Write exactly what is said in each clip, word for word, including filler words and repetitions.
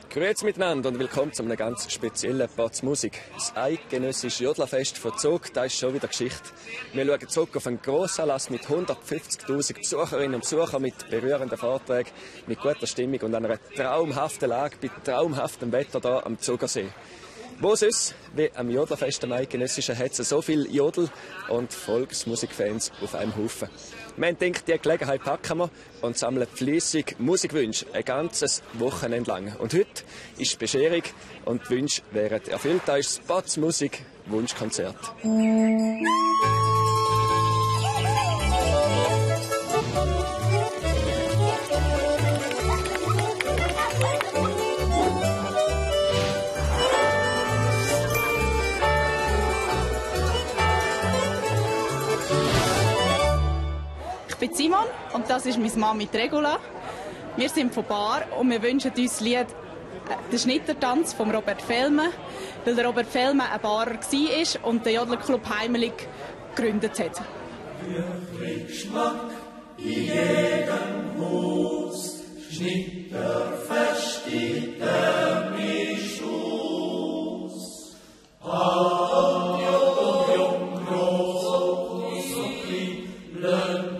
Grüezi miteinander und willkommen zu einem ganz speziellen Potz Musik. Das eidgenössische Jodlerfest von Zug, das ist schon wieder Geschichte. Wir schauen zurück auf einen Grossanlass mit hundertfünfzigtausend Besucherinnen und Besuchern, mit berührenden Vorträgen, mit guter Stimmung und einer traumhaften Lage bei traumhaftem Wetter hier am Zugersee. Wo sonst, wie am Jodlerfest am Eidgenössischen, hat es so viele Jodel- und Volksmusikfans auf einem Haufen. Wir haben gedacht, diese Gelegenheit packen wir und sammeln fleissig Musikwünsche ein ganzes Wochenende lang. Und heute ist die Bescherung und die Wünsche werden erfüllt. Da ist das Potz Musik Wunschkonzert. Ich bin Simon und das ist meine Mama Regula. Wir sind von Bar und wir wünschen uns das Lied «Der Schnittertanz» von Robert Felme, weil der Robert Felme ein Barer war und den Jodlerclub Heimelig gegründet hat. Für Geschmack in jedem Haus, Schnitter versteht der mich aus. Alt, jung, jung, groß, groß und klein, blöd.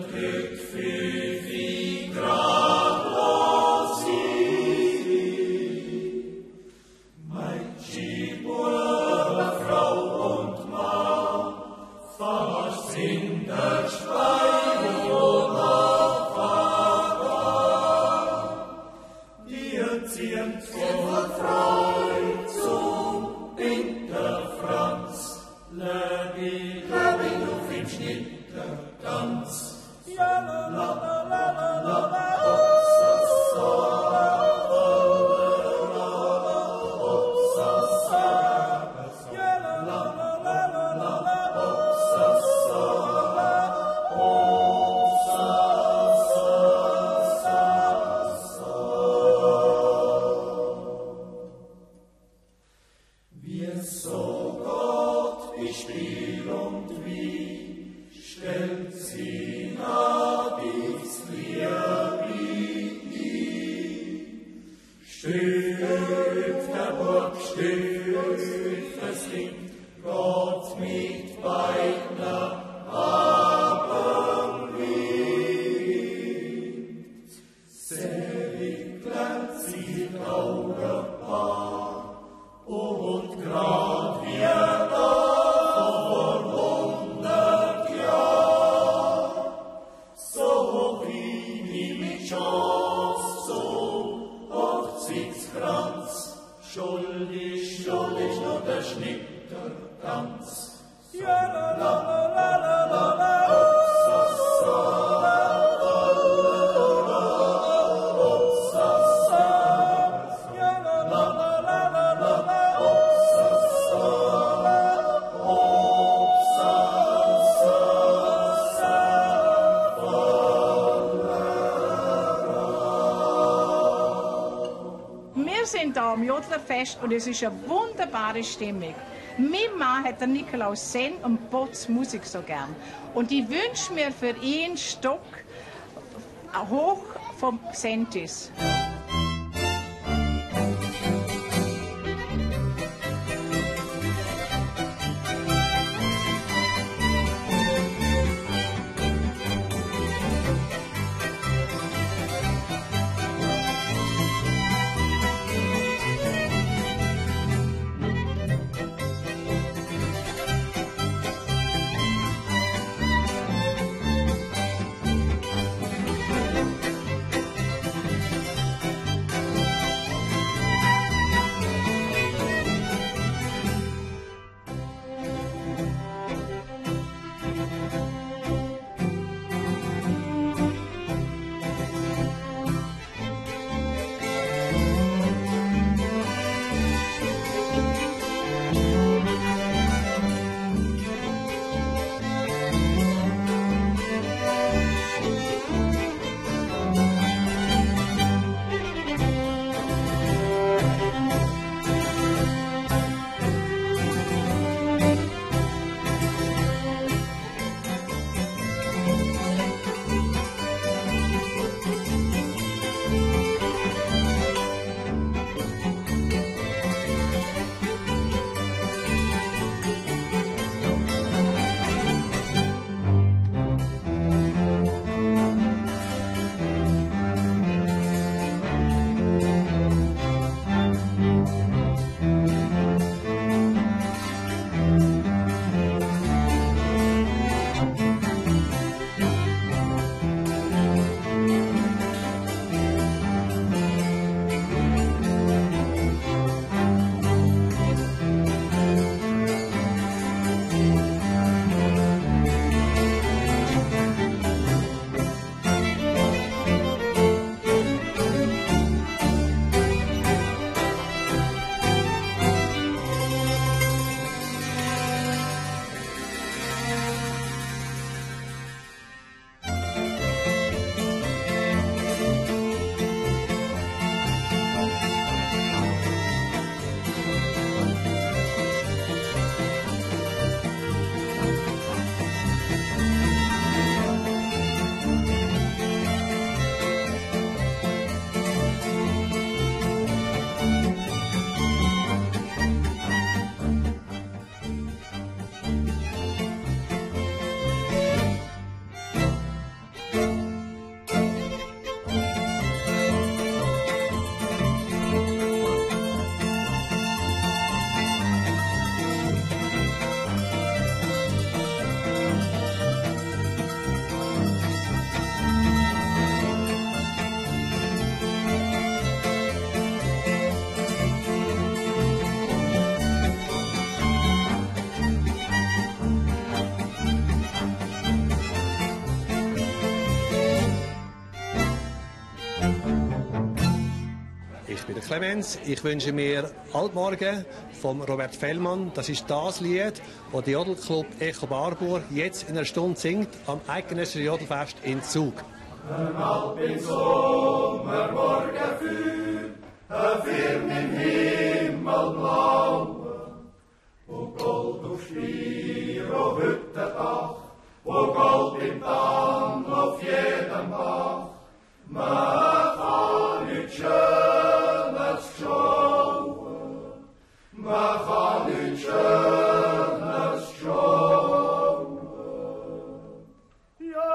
Schuldig, schuldig, nur der Schnittertanz. Wir sind hier am Jodlerfest und es ist eine wunderbare Stimmung. Mein Mann hat den Nikolaus Senn und Potz Musik so gern. Und ich wünsche mir für ihn Stock hoch vom Sentis. Ich bin der Clemens. Ich wünsche mir Altmorgen von Robert Fellmann. Das ist das Lied, das der Jodelclub Echo Barbour jetzt in einer Stunde singt am Eidgenössischen Jodelfest in Zug. Ein Alp im Sommermorgen für, ein Firn im Himmel blau, wo Gold auf Spiro Hüttendach, wo Gold im Tann auf jedem Bach. Man kann nicht Schönes schauen, man kann nicht Schönes schauen. Ja,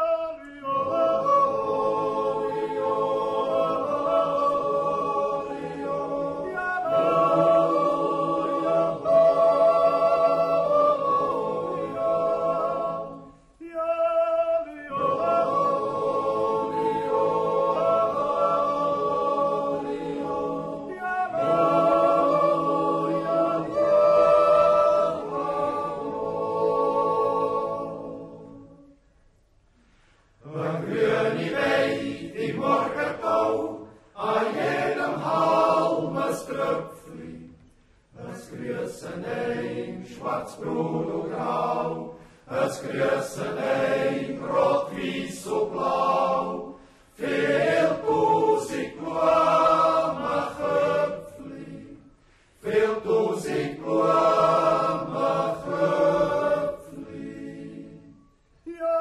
schwarz-brun und grau, es grüßen ein rot, weiß und blau, viel tausend Blumenköpfli, viel tausend Blumenköpfli. Ja,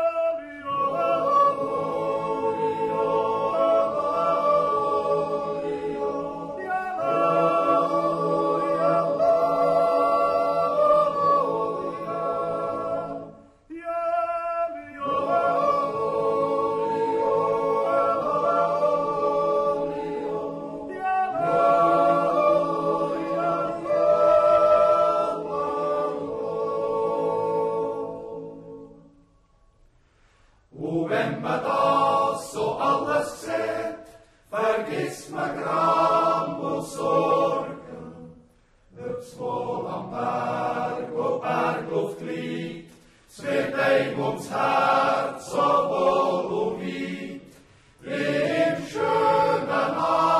und wenn man das so alles sieht, vergisst man Gram und Sorgen. Ob's wohl am Berg, wo Bergluft liegt, es wird einem ums Herz so wohl und weit, wie im schönen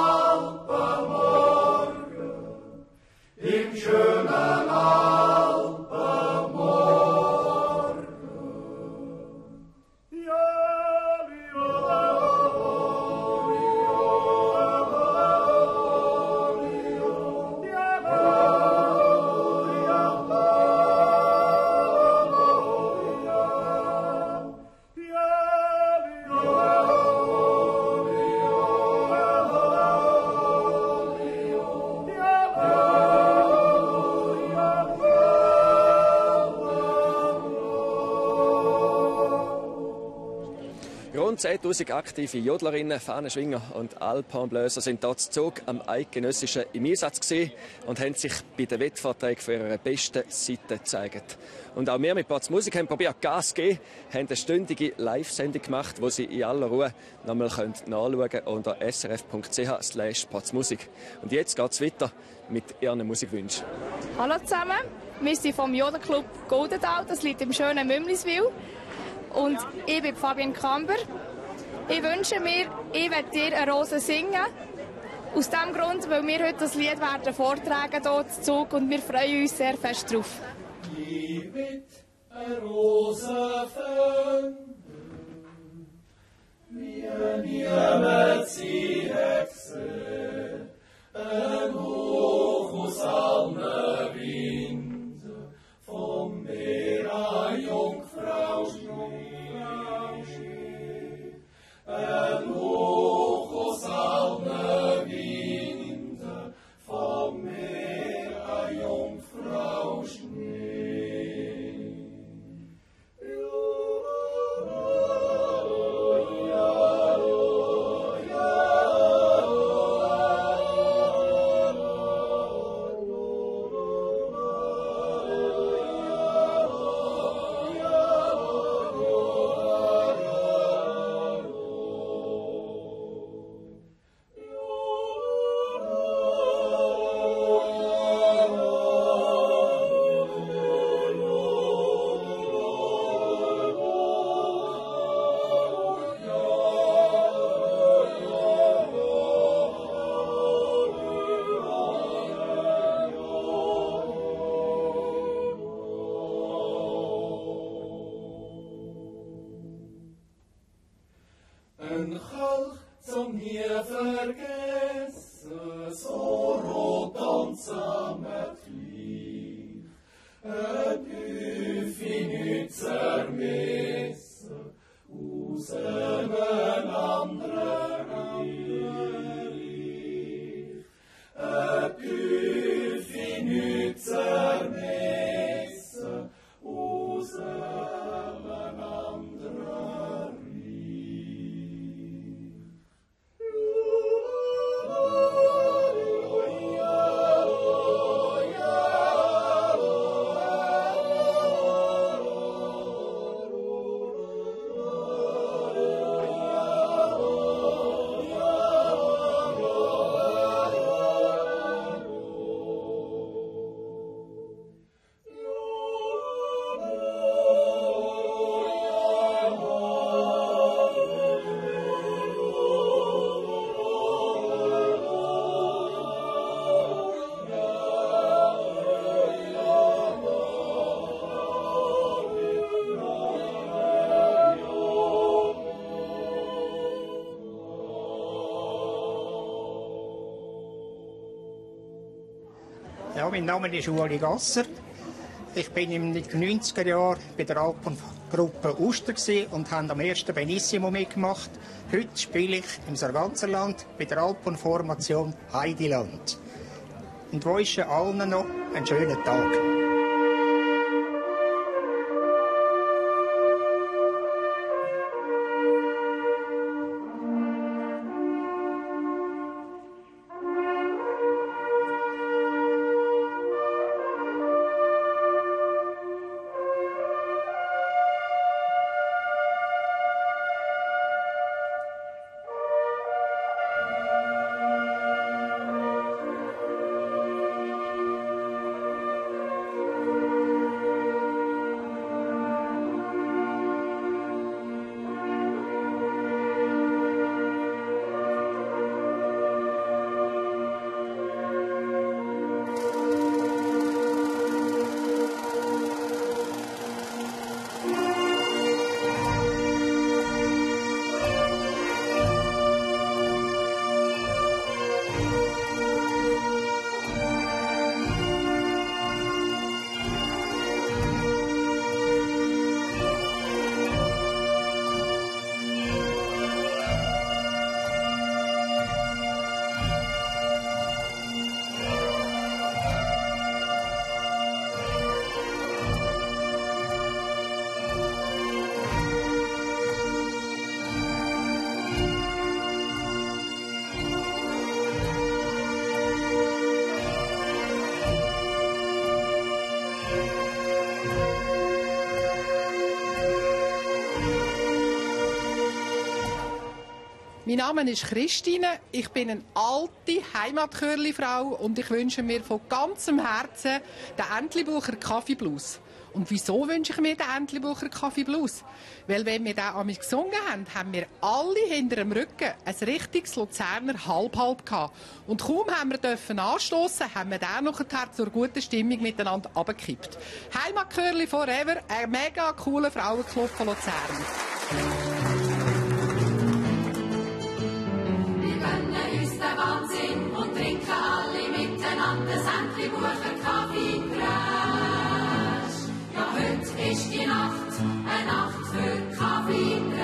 Alpenmorgen, im schönen Alpenmorgen. Rund zehntausend aktive Jodlerinnen, Fahnenschwinger und Alpenbläser sind dort zu Zug am Eidgenössischen im Einsatz gewesen und haben sich bei den Wettvorträgen für ihre besten Seite gezeigt. Und auch wir mit Potz Musik haben probiert Gas zu geben, haben eine stündige Live-Sendung gemacht, die Sie in aller Ruhe nochmal nachschauen können unter s r f punkt c h slash potzmusik. Und jetzt geht es weiter mit Ihren Musikwünschen. Hallo zusammen, wir sind vom Jodelclub Goldenthal, das liegt im schönen Mümliswil. Und ich bin Fabian Kamber. Ich wünsche mir, ich werde dir eine Rose singen. Aus dem Grund, weil wir heute das Lied werden vortragen hier zu Zug und wir freuen uns sehr fest drauf. Ich will eine Rose finden, wie niemand sie hat gesehen, ein Hoch aus allen Winden, vom Meer eine Jungfrau Schnee, ein Hoch aus allen Winden, vom Meer eine Jungfrau Schnee. Ja, mein Name ist Ueli Gasser. Ich bin in den neunziger Jahren bei der Alpengruppe Uster und habe am ersten Benissimo mitgemacht. Heute spiele ich im Sarganserland bei der Alpenformation Heideland. Und wünsche allen noch einen schönen Tag. Mein Name ist Christine, ich bin eine alte Heimatchörli-Frau und ich wünsche mir von ganzem Herzen den Entlebucher Kaffeeblues. Und wieso wünsche ich mir den Entlebucher Kaffeeblues? Weil wenn wir den einmal gesungen haben, haben wir alle hinter dem Rücken ein richtiges Luzerner Halb-Halb gehabt. Und kaum haben wir dürfen anstossen, haben wir den nachher zur guten Stimmung miteinander runtergekippt. Heimatchörli forever, ein mega cooler Frauenclub von Luzern. Wahnsinn und trinken alle miteinander Entlebucher Kaffeeklatsch. Ja, heute ist die Nacht, eine Nacht für Kaffeeklatsch.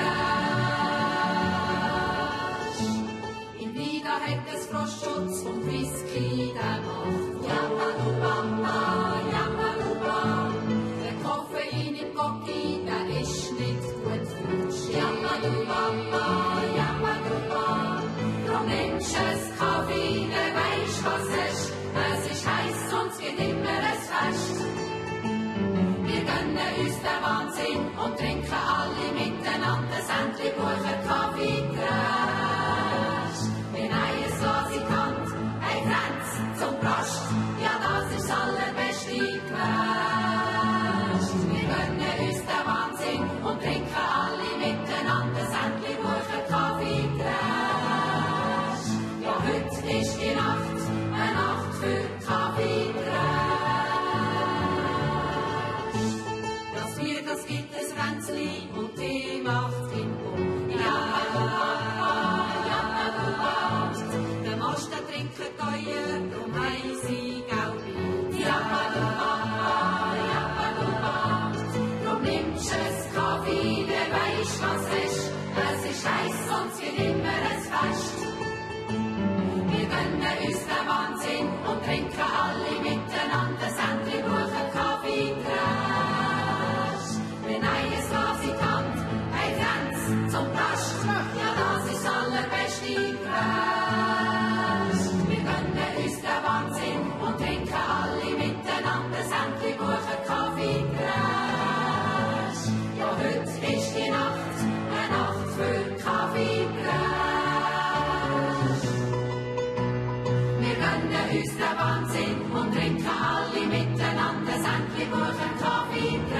Im Vida hat es Frostschutz und Whisky, der macht Jappa-du-Bamba, Jappa-du-Bam. Der Koffein im Gocki, der ist nicht gut futsch. Jappa-du-Bamba, Jappa-du-Bam. Drum nimmst es Kaffee, der weisst, was es ist. Es ist heiß und es geht immer ein Fest. Wir gönnen uns den Wahnsinn und trinken alle miteinander das Entlebucher Kaffeeklatsch. Wenn ein Glas in die Hand, ein Kränz zum Prost, ja das ist das allerbeste Quest. Wir gönnen uns den Wahnsinn und trinken alle miteinander das Entlebucher Kaffeeklatsch. Heute ist die Nacht, eine Nacht für Kaffeeklatsch. Das Bier, das gibt es Ränzli und Tee macht Kimbo. Ja, du Papa, ja, du Papa. Der Most, der trinkt teuer, drum heiss ich Gaubi. Ja, du Papa, ja, du Papa. Drum nimmst es Kaffee, der weisst, was es ist. Es ist heiß und es geht immer ein Fest. Wir gönnen uns den Wahnsinn und trinken alle miteinander das Entlebucher Kaffeeklatsch. Wenn ein Glas in die Hand, ein Kränz zum Prost, ja das ist das allerbeste Quest. Wir gönnen uns den Wahnsinn und trinken alle miteinander das Entlebucher Kaffeeklatsch. Ja, heute ist die Nacht, eine Nacht für Kaffeeklatsch. Uns der Wahnsinn und trinken alle miteinander das Entlebucher Kaffeeklatsch.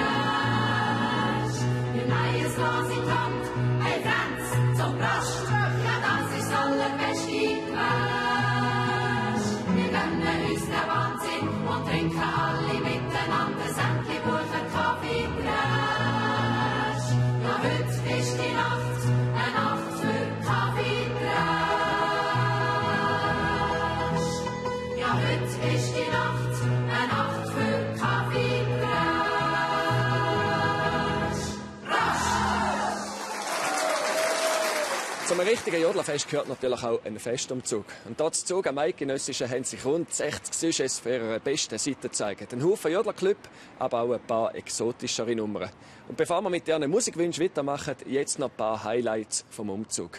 Wir nehmen ein Glas in die Hand, ein Kränz zum Prost, ja das ist das allerbeste Quest. Wir gönnen uns den Wahnsinn und trinken alle miteinander das Entlebucher Kaffeeklatsch. Ja, heute ist die Nacht, eine Nacht für Kaffeeklatsch. Ja, heute ist die Nacht. Zum richtigen Jodlerfest gehört natürlich auch ein Festumzug. Und dort Zug am Eidgenössischen haben sich rund sechzig Sujets für ihre besten Seiten gezeigt. Ein Haufen Jodlerclub, aber auch ein paar exotischere Nummern. Und bevor wir mit ihren Musikwünschen weitermachen, jetzt noch ein paar Highlights vom Umzug.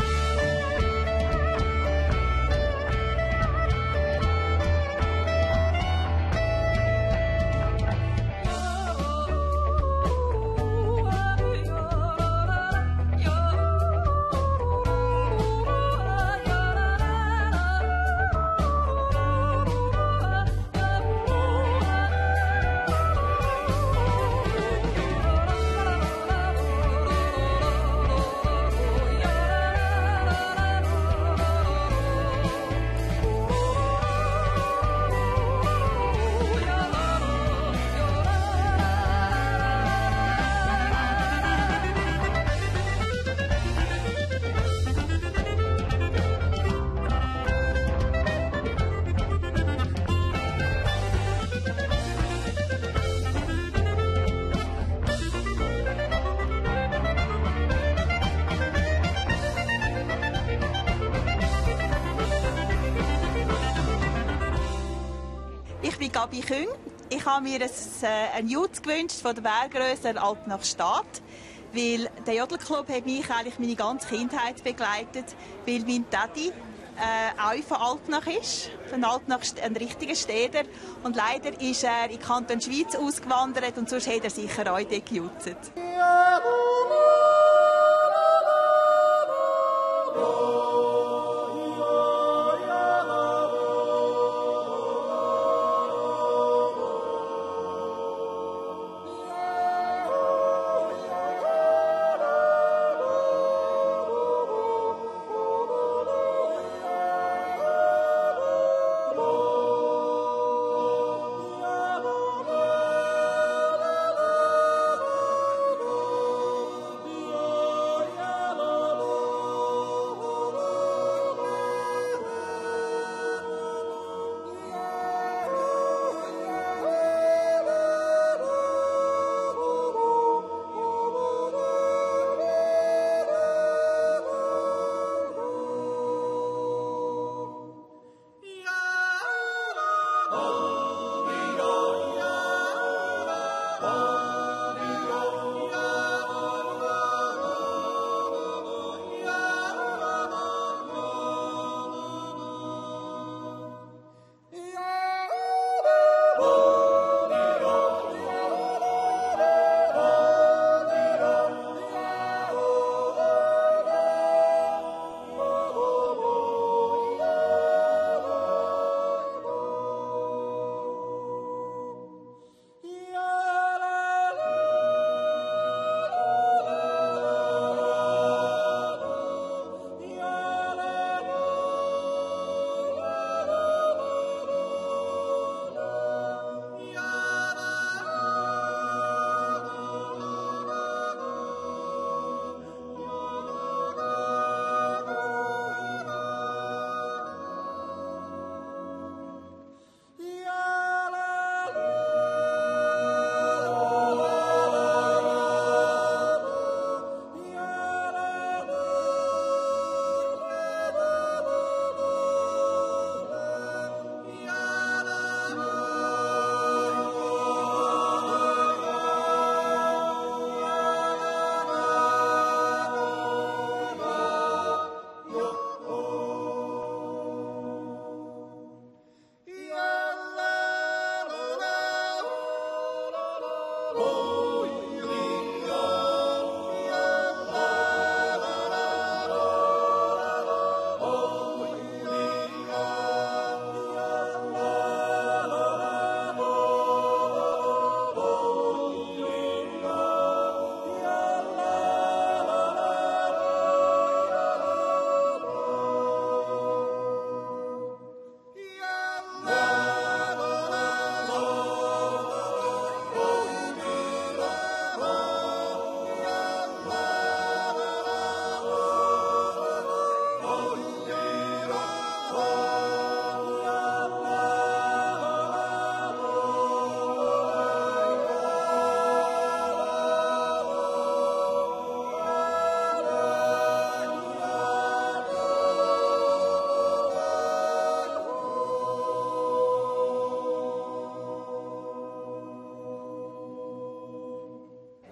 Ich bin Gabi Küng. Ich habe mir ein, äh, einen Jut gewünscht von der Berggrösse Alp nach Stadt, weil der Jodelclub hat mich eigentlich meine ganze Kindheit begleitet, weil mein Daddy äh, auch von Altnach ist, von Altnach ein richtiger Städter, und leider ist er in Kanton Schweiz ausgewandert und sonst hätte er sicher auch dort gejutzt.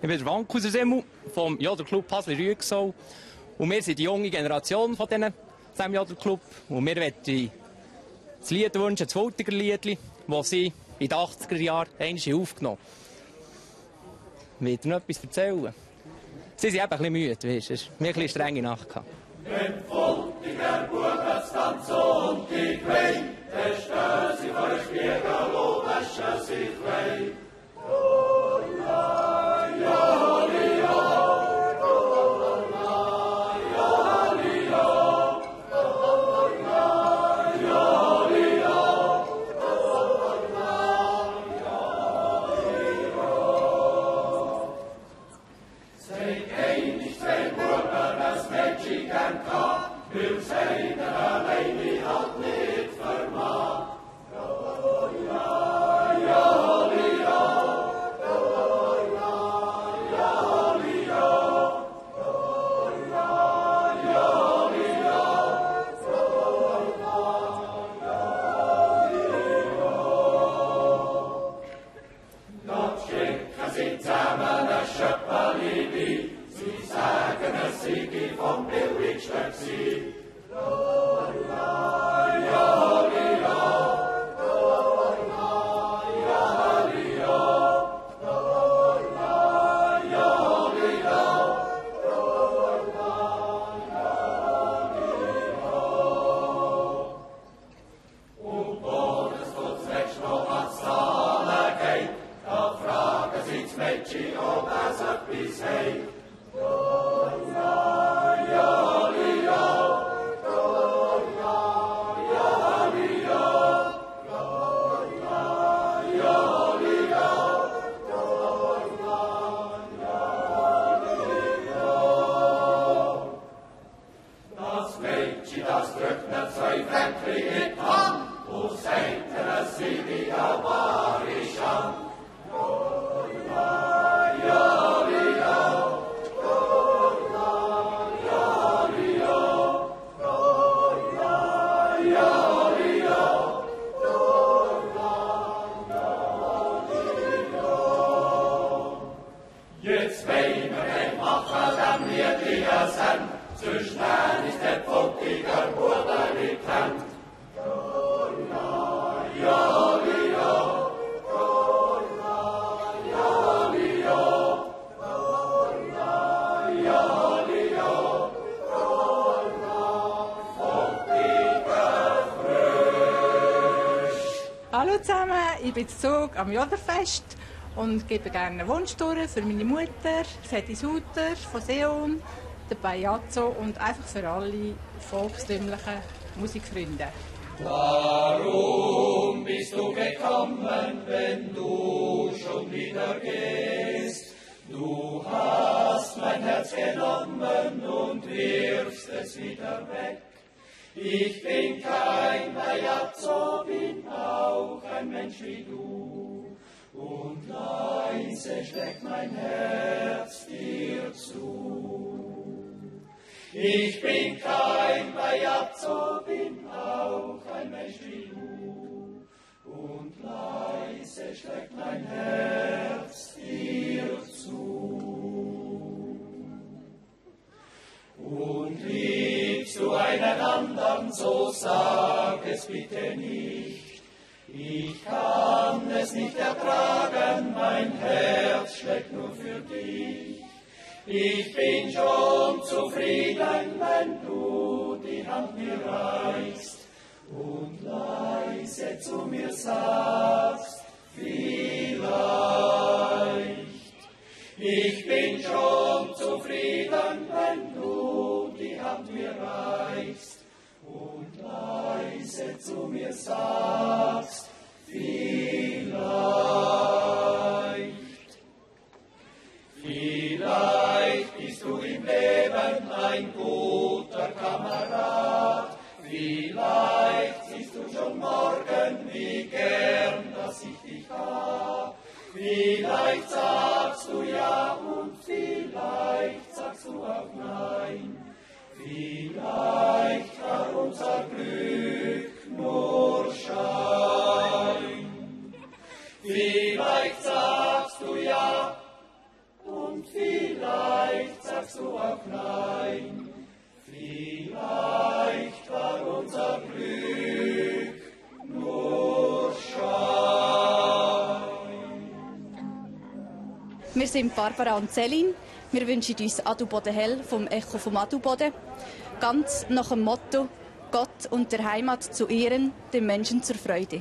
Ich bin Wankuser Semu vom Jodlerclub Hasli-Rüegsau. Und wir sind die junge Generation von diesem Jodlerclub. Und wir möchten das Lied wünschen, das Fultiger Liedli, das sie in den achtziger Jahren einmal aufgenommen haben. Wollt ihr noch etwas erzählen? Sie sind eben ein bisschen müde, weißt du. Es war mir ein bisschen strenge Nacht. Wenn Fultiger Buben tanzen und die Quei, dann stehen sie vor den Spiegel und waschen sich frei. Oh, ja, ja, ja, oh, ja, ja, ja, oh, ja, ja, ja, oh, ja, ja. Sei einig, zwei Buben, das Mädchen gern kann, will seine alleine halt nicht vermag. Oh, ja, ja, ja, oh, ja, ja, ja, oh, ja, ja, ja, oh, ja, ja. Dort schicken sie zusammen ein Schöpperli, sie sagen, es sei vom billigsten gewesen. Oh, ja, ja, ja. Ob es etwas hat. Oh, ja, ja, ja, oh, ja, ja, ja, oh, ja, ja, ja, oh, ja, ja, ja. Das Mädchen, das drückt mir zwei Fränkli in die Hand und sagt, es sei die Awarisch an. Oh, ja, ja, ja, oh, ja, ja, ja, oh, ja, ja, ja, oh, ja, ja, ja. Jetzt wollen wir den Macher dem Liedli sehen, zu schnell ist der Fultiger Bube nicht kennt. Oh, ja, ja, ja. Hallo zusammen, ich bin zu Zug am Jodlerfest und gebe gerne einen Wunsch durch für meine Mutter, Seti Suter von Seon, der Bajazzo und einfach für alle volkstümlichen Musikfreunde. Warum bist du gekommen, wenn du schon wieder gehst? Du hast mein Herz genommen und wirfst es wieder weg. Ich bin kein Bajazzo, bin auch ein Mensch wie du. Und leise schlägt mein Herz dir zu. Ich bin kein Bajazzo, bin auch ein Mensch wie du. Und leise schlägt mein Herz dir zu. Und liebst du einen anderen, so sag es bitte nicht. Ich kann es nicht ertragen, mein Herz schlägt nur für dich. Ich bin schon zufrieden, wenn du die Hand mir reichst und leise zu mir sagst, vielleicht. Ich bin schon zufrieden, wenn du die Hand mir reichst und leise zu mir sagst, vielleicht. Vielleicht bist du im Leben ein guter Kamerad, vielleicht siehst du schon morgen, wie gern, dass ich dich hab. Vielleicht sagst du ja und vielleicht sagst du auch nein. Vielleicht kann unser Glück nur Schein. Wir sind Barbara und Céline. Wir wünschen uns Adelboden hell vom Echo vom Adelboden. Ganz nach dem Motto: Gott und der Heimat zu ehren, dem Menschen zur Freude.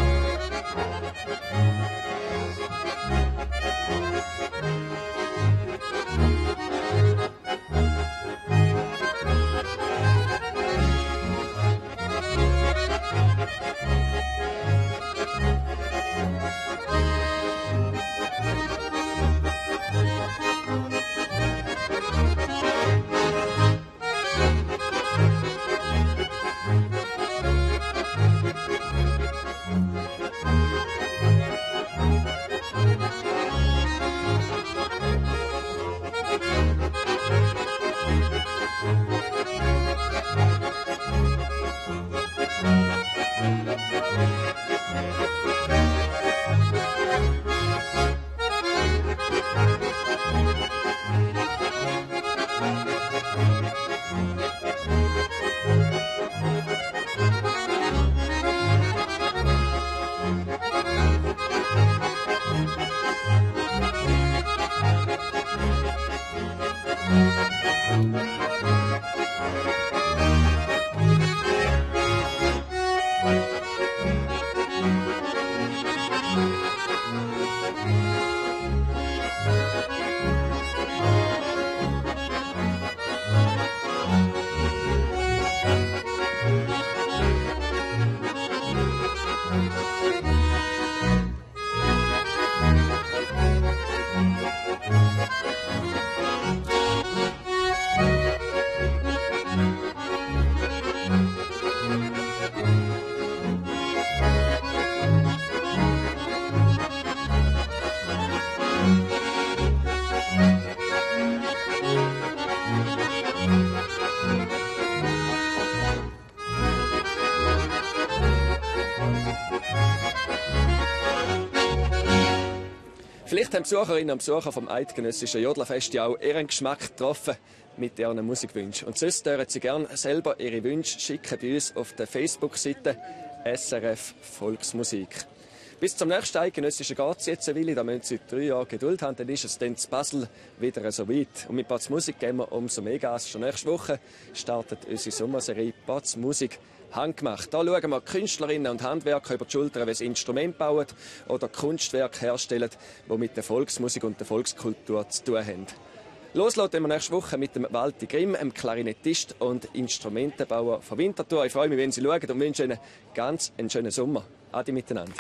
Vielleicht haben Besucherinnen und Besucher vom Eidgenössischen Jodlerfest ja auch ihren Geschmack getroffen mit ihren Musikwünschen. Und sonst dürfen Sie gerne selber Ihre Wünsche schicken bei uns auf der Facebook-Seite S R F Volksmusik. Bis zum nächsten Eidgenössischen geht es jetzt eine Weile, da müssen Sie drei Jahre Geduld haben, dann ist es dann zu Basel wieder so weit. Und mit Batz Musik geben wir umso mehr Gas. Schon nächste Woche startet unsere Sommerserie Batz Musik handgemacht. Da schauen wir Künstlerinnen und Handwerker über die Schulter, wie sie Instrumente bauen oder Kunstwerke herstellen, die mit der Volksmusik und der Volkskultur zu tun haben. Loslassen wir nächste Woche mit dem Walti Grimm, einem Klarinettist und Instrumentenbauer von Winterthur. Ich freue mich, wenn Sie schauen und wünsche Ihnen ganz einen schönen Sommer. Adi miteinander.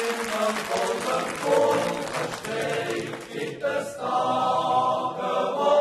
Gibt es Tage, wo